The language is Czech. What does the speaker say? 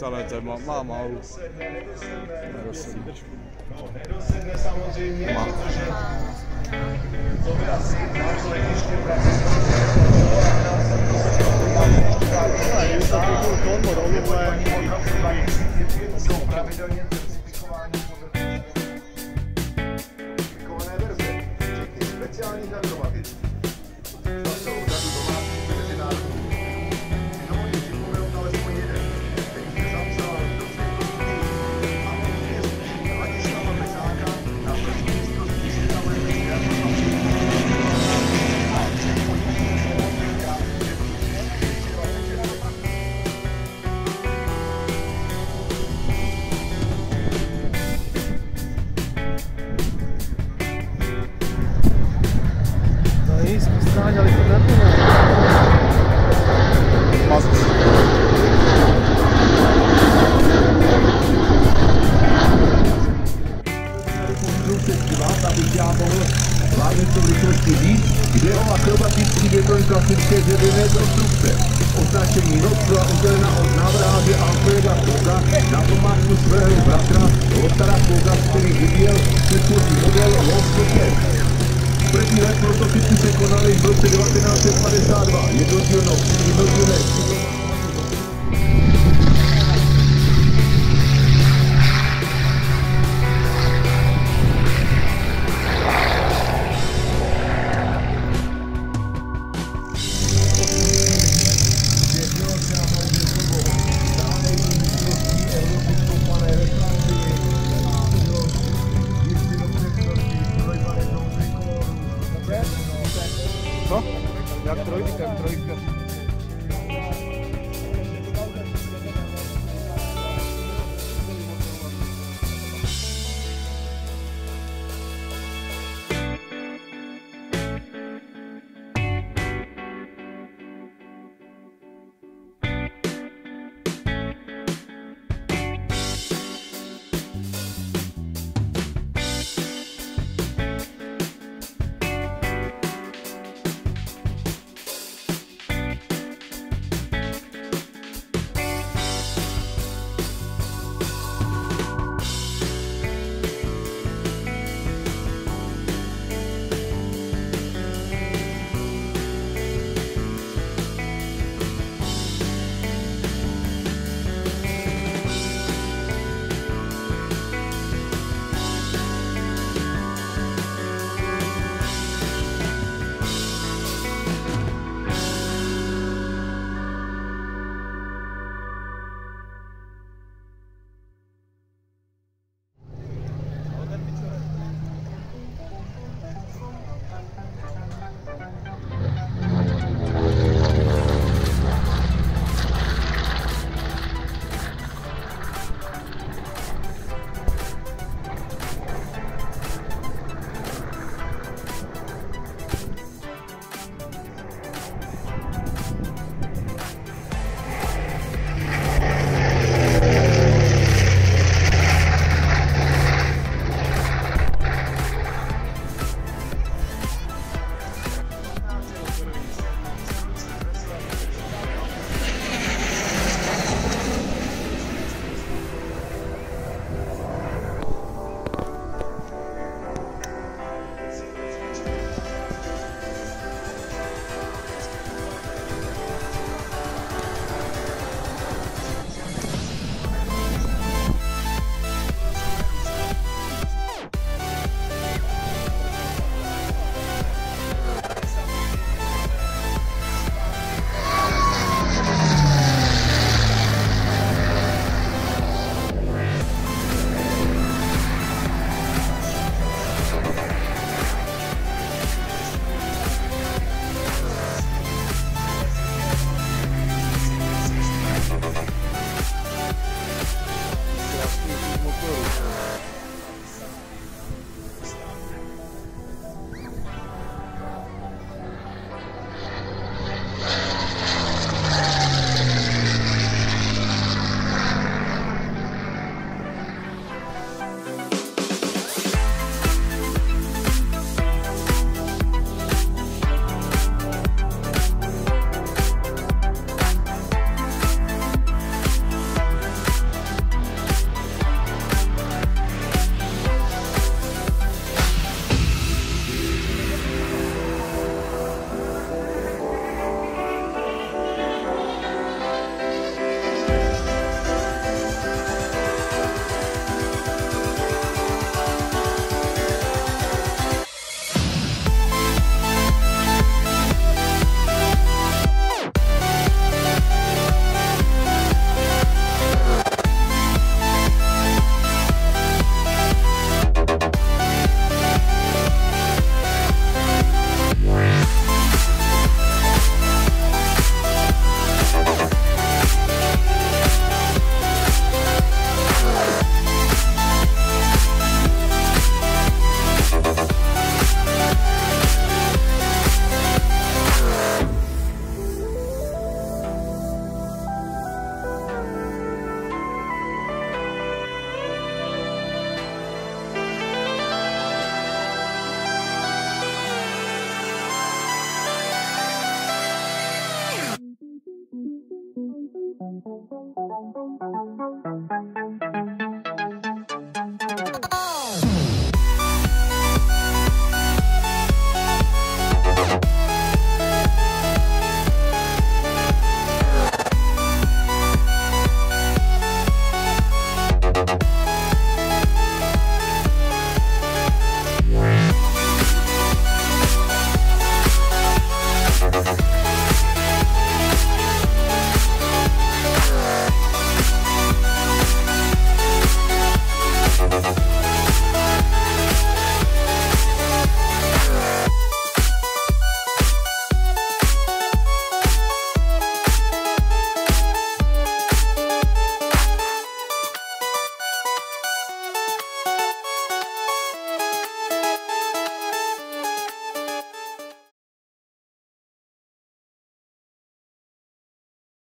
ale to má málo. Nedosedne samozřejmě, protože to by asi náš letiště jsou pravidelně certifikováni podle verze, včetně speciálních akrobatických. Za celou řadu domácích mezinárodních dovolí připomenout alespoň jeden, který se zapsal do světových a pověstí Ladislava Bezáka na první mistrovství světa v letecké Stráňali to nebylo. Konstrukce skvělá, abych já mohl zvládnout to v rychlosti víc, jde o akrobatický větrový klasické dřevěné konstrukce. Označení Nostro a udělena od návráže Alfreda Koga na památku svého bratra Lothara Koga, který vyvíjel předchozí model Lothar 5. První let prototypy se konaly v roce 1952. Jednodílné. Co? Jak trojka.